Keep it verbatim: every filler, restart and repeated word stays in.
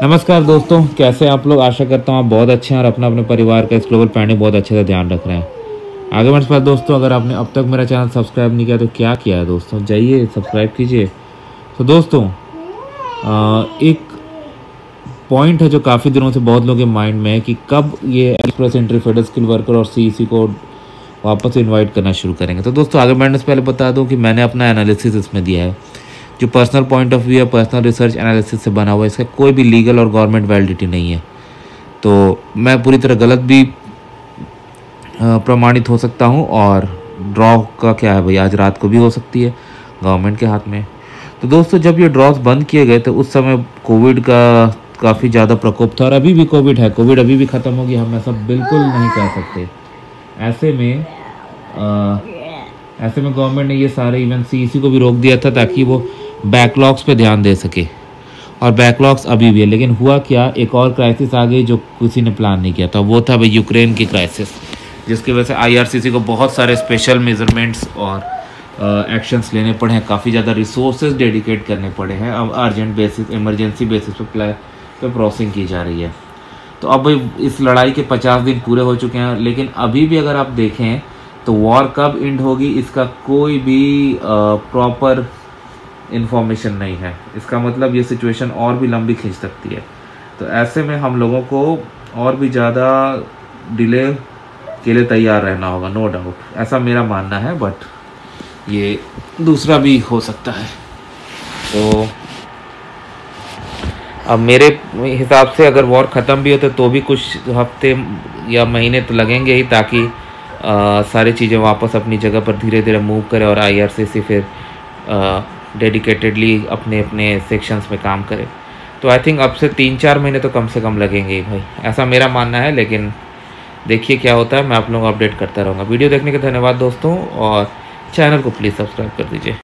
नमस्कार दोस्तों, कैसे आप लोग। आशा करता हूँ आप बहुत अच्छे हैं और अपना अपने परिवार का इस ग्लोबल पैंडेमिक बहुत अच्छे से ध्यान रख रहे हैं। आगे बढ़ने से पहले दोस्तों, अगर आपने अब तक मेरा चैनल सब्सक्राइब नहीं किया तो क्या किया है दोस्तों, जाइए सब्सक्राइब कीजिए। तो दोस्तों एक पॉइंट है जो काफ़ी दिनों से बहुत लोगों के माइंड में है कि कब ये express entry federal skill worker और सीईसी को वापस इन्वाइट करना शुरू करेंगे। तो दोस्तों आगे बढ़ने से पहले बता दूँ कि मैंने अपना एनालिसिस इसमें दिया है, जो पर्सनल पॉइंट ऑफ व्यू है, पर्सनल रिसर्च एनालिसिस से बना हुआ है। इसका कोई भी लीगल और गवर्नमेंट वैलिडिटी नहीं है, तो मैं पूरी तरह गलत भी प्रमाणित हो सकता हूं। और ड्रॉ का क्या है भाई, आज रात को भी हो सकती है, गवर्नमेंट के हाथ में। तो दोस्तों जब ये ड्रॉज बंद किए गए तो उस समय कोविड का काफ़ी ज़्यादा प्रकोप था और अभी भी कोविड है। कोविड अभी भी ख़त्म होगी हम ऐसा बिल्कुल नहीं कह सकते। ऐसे में आ, ऐसे में गवर्नमेंट ने ये सारे इवेंट सीईसी को भी रोक दिया था ताकि वो बैकलॉग्स पे ध्यान दे सके, और बैकलॉग्स अभी भी है। लेकिन हुआ क्या, एक और क्राइसिस आ गई जो किसी ने प्लान नहीं किया था। वो था भाई यूक्रेन की क्राइसिस, जिसकी वजह से आईआरसीसी को बहुत सारे स्पेशल मेजरमेंट्स और एक्शंस लेने पड़े हैं, काफ़ी ज़्यादा रिसोर्सेज डेडिकेट करने पड़े हैं। अब अर्जेंट बेसिस, इमरजेंसी बेसिस पे पे क्रॉसिंग की जा रही है। तो अब भाई इस लड़ाई के पचास दिन पूरे हो चुके हैं, लेकिन अभी भी अगर आप देखें तो वॉर कब एंड होगी इसका कोई भी प्रॉपर इन्फॉर्मेशन नहीं है। इसका मतलब ये सिचुएशन और भी लंबी खींच सकती है। तो ऐसे में हम लोगों को और भी ज़्यादा डिले के लिए तैयार रहना होगा, नो डाउट, ऐसा मेरा मानना है। बट ये दूसरा भी हो सकता है। तो अब मेरे हिसाब से अगर वॉर ख़त्म भी होते तो भी कुछ हफ्ते या महीने तो लगेंगे ही, ताकि आ, सारी चीज़ें वापस अपनी जगह पर धीरे धीरे मूव करे और आईआरसीसी फिर डेडिकेटेडली अपने अपने सेक्शंस में काम करे। तो आई थिंक अब से तीन चार महीने तो कम से कम लगेंगे ही भाई, ऐसा मेरा मानना है। लेकिन देखिए क्या होता है, मैं आप लोगों को अपडेट करता रहूँगा। वीडियो देखने के धन्यवाद दोस्तों, और चैनल को प्लीज़ सब्सक्राइब कर दीजिए।